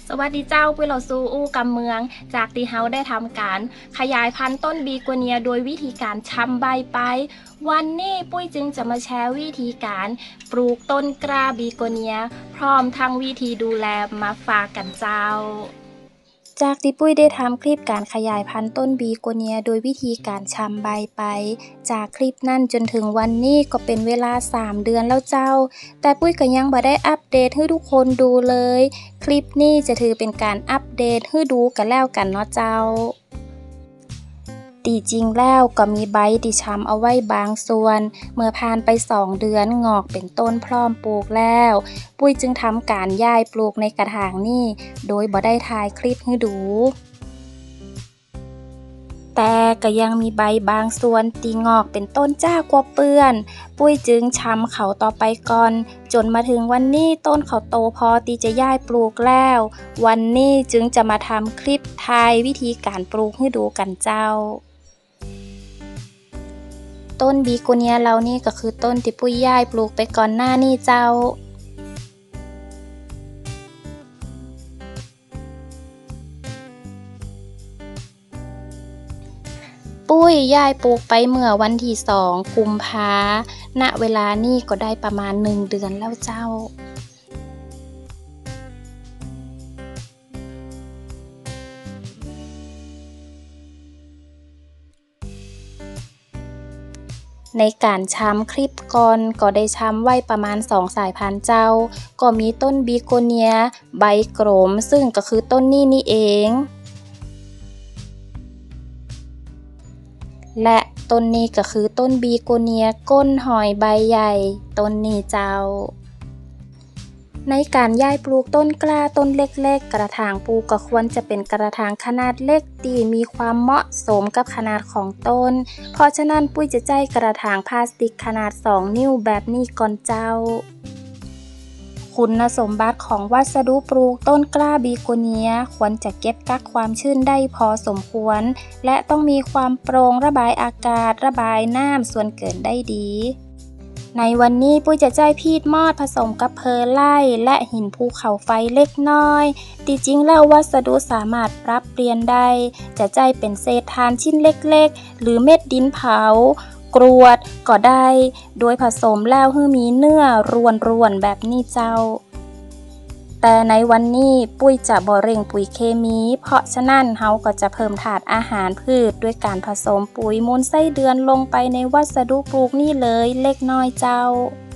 สวัสดีเจ้าปุ้ยเราซูอู้กำเมืองจากที่เฮาได้ทำการขยายพันธุ์ต้นบีโกเนียโดยวิธีการชำใบไปวันนี้ปุ้ยจึงจะมาแชร์วิธีการปลูกต้นกล้าบีโกเนียพร้อมทั้งวิธีดูแลมาฝากกันเจ้าจากที่ปุ้ยได้ทำคลิปการขยายพันธุ์ต้นบีโกเนียโดยวิธีการชำใบไปจากคลิปนั้นจนถึงวันนี้ก็เป็นเวลา3 เดือนแล้วเจ้าแต่ปุ้ยก็ยังบ่ได้อัปเดตให้ทุกคนดูเลยคลิปนี้จะถือเป็นการอัปเดตให้ดูกันแล้วกันเนาะเจ้าตีจริงแล้วก็มีใบที่ช้ำเอาไว้บางส่วนเมื่อผ่านไป2 เดือนงอกเป็นต้นพร้อมปลูกแล้วปุ้ยจึงทำการย้ายปลูกในกระถางนี้โดยบ่ได้ถ่ายคลิปให้ดูแต่ก็ยังมีใบบางส่วนตีงอกเป็นต้นจ้ากว่าเปื้อนปุ้ยจึงช้ำเขาต่อไปก่อนจนมาถึงวันนี้ต้นเขาโตพอที่จะย้ายปลูกแล้ววันนี้จึงจะมาทำคลิปถ่ายวิธีการปลูกให้ดูกันเจ้าต้นบีโกเนียเรานี่ก็คือต้นที่ปุ้ยย้ายปลูกไปก่อนหน้านี้เจ้าปุ้ยย้ายปลูกไปเมื่อวันที่2 กุมภาณเวลานี้ก็ได้ประมาณ1 เดือนแล้วเจ้าในการช้ำคลิปก่อนก็ได้ช้ำไว้ประมาณ2 สายพันธุ์เจ้าก็มีต้นบีโกเนียใบกลมซึ่งก็คือต้นนี้นี่เองและต้นนี้ก็คือต้นบีโกเนียก้นหอยใบใหญ่ต้นนี้เจ้าในการย้ายปลูกต้นกล้าต้นเล็กๆกระถางปลูกก็ควรจะเป็นกระถางขนาดเล็กที่มีความเหมาะสมกับขนาดของต้นเพราะฉะนั้นปุ้ยจะใช้กระถางพลาสติกขนาด2 นิ้วแบบนี้ก่อนเจ้าคุณสมบัติของวัสดุปลูกต้นกล้าบีโกเนียควรจะเก็บกักความชื้นได้พอสมควรและต้องมีความโปร่งระบายอากาศระบายน้ำส่วนเกินได้ดีในวันนี้ปุ้ยจะใช้พีชมอดผสมกับเพอร์ไลและหินภูเขาไฟเล็กน้อยที่จริงแล้ววัสดุสามารถปรับเปลี่ยนได้จะใช้เป็นเศษถ่านชิ้นเล็กๆหรือเม็ดดินเผากรวดก็ได้โดยผสมแล้วให้มีเนื้อร่วนๆแบบนี้เจ้าแต่ในวันนี้ปุ้ยจะบ่เร่งปุ๋ยเคมีเพราะฉะนั้นเฮาก็จะเพิ่มถาดอาหารพืชด้วยการผสมปุ๋ยมูลไส้เดือนลงไปในวัสดุปลูกนี่เลยเล็กน้อยเจ้า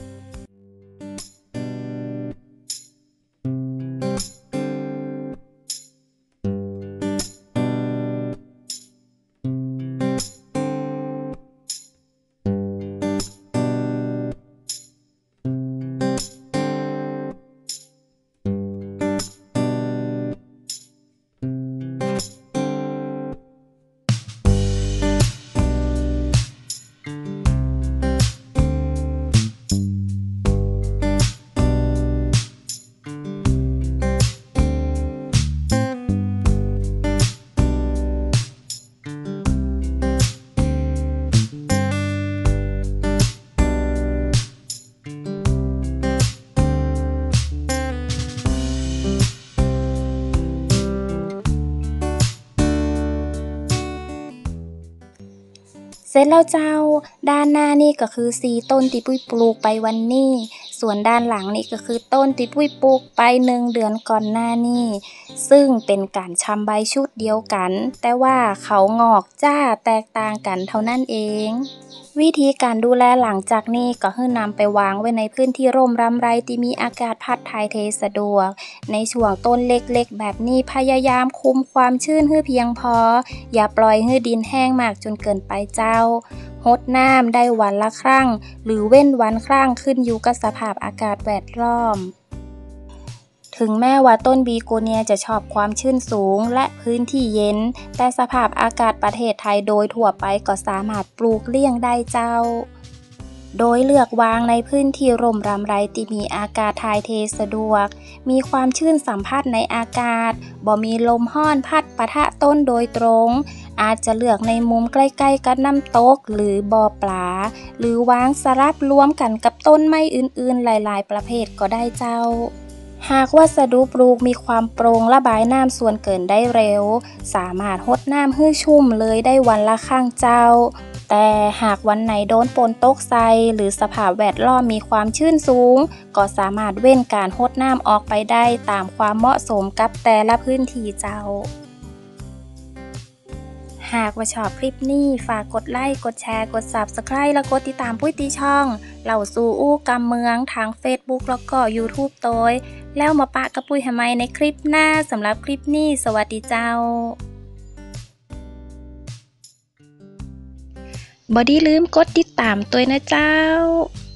เสร็จแล้วเจ้าด้านหน้านี่ก็คือ4 ต้นที่ปุ้ยปลูกไปวันนี้ส่วนด้านหลังนี่ก็คือต้นที่ปุ้ยปลูกไป1 เดือนก่อนหน้านี้ซึ่งเป็นการชำใบชุดเดียวกันแต่ว่าเขางอกจ้าแตกต่างกันเท่านั้นเองวิธีการดูแลหลังจากนี้ก็คือนำไปวางไว้ในพื้นที่ร่มรำไรที่มีอากาศพัดถ่ายเทสะดวกในช่วงต้นเล็กๆแบบนี้พยายามคุมความชื้นให้เพียงพออย่าปล่อยให้ดินแห้งมากจนเกินไปเจ้ารดน้ำได้วันละครั้งหรือเว้นวันครั้งขึ้นอยู่กับสภาพอากาศแวดล้อมถึงแม้ว่าต้นบีโกเนียจะชอบความชื้นสูงและพื้นที่เย็นแต่สภาพอากาศประเทศไทยโดยทั่วไปก็สามารถปลูกเลี่ยงได้เจ้าโดยเลือกวางในพื้นที่ร่มรำไรที่มีอากาศถ่ายเทสะดวกมีความชื้นสัมผัสในอากาศบ่มีลมห้อนพัดปะทะต้นโดยตรงอาจจะเลือกในมุมใกล้ๆกับน้ำตกหรือบ่อปลาหรือวางสลับรวมกันกับต้นไม้อื่นๆหลายๆประเภทก็ได้เจ้าหากวัสดุปลูกมีความโปร่งระบายน้ำส่วนเกินได้เร็วสามารถรดน้ำให้ชุ่มเลยได้วันละครั้งเจ้าแต่หากวันไหนโดนฝนตกใส่หรือสภาพแวดล้อมมีความชื้นสูงก็สามารถเว้นการรดน้ำออกไปได้ตามความเหมาะสมกับแต่ละพื้นที่เจ้าหากว่าชอบคลิปนี้ฝากกดไลค์กดแชร์กด Subscribe และกดติดตามปุ้ยตีช่องเล่าสู่อู้กำเมืองทาง Facebook แล้วก็ YouTube โดยแล้วมาปะกับปุ้ยทำไมในคลิปหน้าสำหรับคลิปนี้สวัสดีเจ้าบ่ได้ลืมกดติดตามตัวนะเจ้า